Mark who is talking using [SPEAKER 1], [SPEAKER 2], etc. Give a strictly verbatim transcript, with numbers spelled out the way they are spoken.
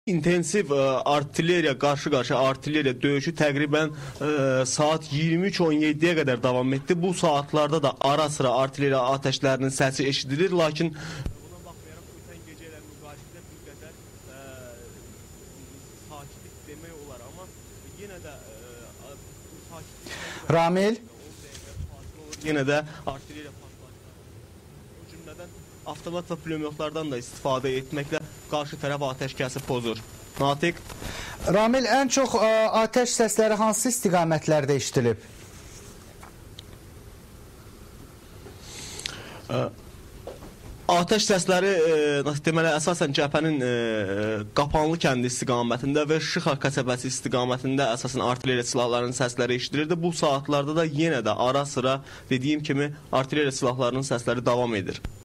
[SPEAKER 1] İntensiv e, artilleriya, qarşı-qarşı artilleriya döyüşü təqribən e, saat iyirmi üç on yeddiyə qədər davam etdi. Bu saatlarda da ara sıra artilleriya atəşlərinin səsi eşidilir, lakin buna baxmayaraq ötən gecə ilə müqayisədə bir qədər e, sakitlik demək olar, amma yenə də e, bu sakitlik
[SPEAKER 2] Ramil
[SPEAKER 1] yenə də artilleriya partlayışları, o cümlədən avtomat və pulemyotlardan da istifadə etməklə qarşı tərəf atəşkəsi pozur. Natiq?
[SPEAKER 2] Ramil, ən çox ə, atəş səsləri hansı istiqamətlərdə eşidilib?
[SPEAKER 1] Ə, atəş səsləri e, deməli əsasən cəbhənin e, Qapanlı kəndi istiqamətində və Şıxa qəsəbəsi istiqamətində əsasən artilleriya silahlarının səsləri eşidilirdi. Bu saatlarda da yenə də ara sıra dediyim kimi artilleriya silahlarının səsləri davam edir.